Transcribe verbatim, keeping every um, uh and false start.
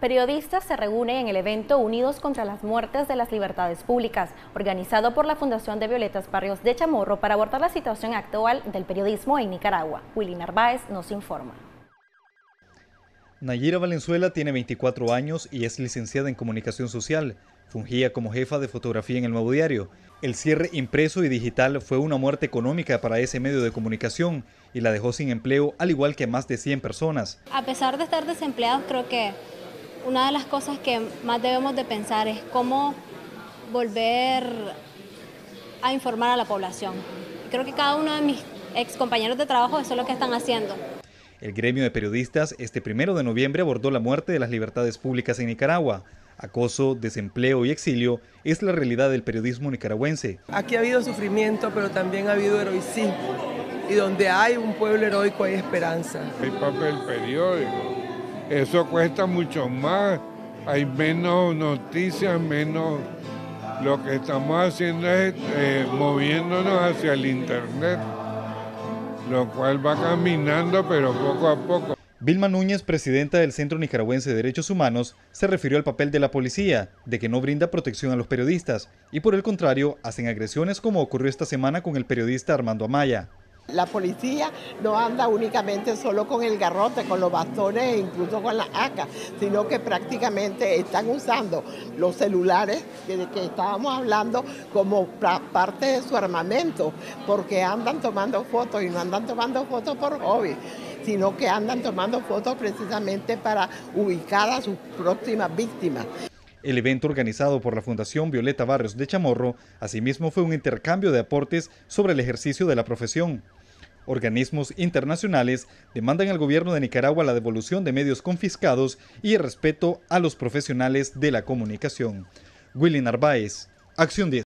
Periodistas se reúnen en el evento Unidos contra las Muertes de las Libertades Públicas, organizado por la Fundación de Violetas Barrios de Chamorro para abordar la situación actual del periodismo en Nicaragua. Willy Narváez nos informa. Nayira Valenzuela tiene veinticuatro años y es licenciada en Comunicación Social. Fungía como jefa de fotografía en El Nuevo Diario. El cierre impreso y digital fue una muerte económica para ese medio de comunicación y la dejó sin empleo, al igual que más de cien personas. A pesar de estar desempleados, creo que una de las cosas que más debemos de pensar es cómo volver a informar a la población. Creo que cada uno de mis ex compañeros de trabajo eso es lo que están haciendo. El gremio de periodistas este primero de noviembre abordó la muerte de las libertades públicas en Nicaragua. Acoso, desempleo y exilio es la realidad del periodismo nicaragüense. Aquí ha habido sufrimiento, pero también ha habido heroicismo. Y donde hay un pueblo heroico hay esperanza. Hay papel periódico. Eso cuesta mucho más, hay menos noticias, menos. Lo que estamos haciendo es eh, moviéndonos hacia el internet, lo cual va caminando, pero poco a poco. Vilma Núñez, presidenta del Centro Nicaragüense de Derechos Humanos, se refirió al papel de la policía, de que no brinda protección a los periodistas, y por el contrario, hacen agresiones como ocurrió esta semana con el periodista Armando Amaya. La policía no anda únicamente solo con el garrote, con los bastones e incluso con la A C A, sino que prácticamente están usando los celulares de que estábamos hablando como parte de su armamento, porque andan tomando fotos y no andan tomando fotos por hobby, sino que andan tomando fotos precisamente para ubicar a sus próximas víctimas. El evento organizado por la Fundación Violetas Barrios de Chamorro, asimismo fue un intercambio de aportes sobre el ejercicio de la profesión. Organismos internacionales demandan al gobierno de Nicaragua la devolución de medios confiscados y el respeto a los profesionales de la comunicación. Willy Narváez, Acción diez.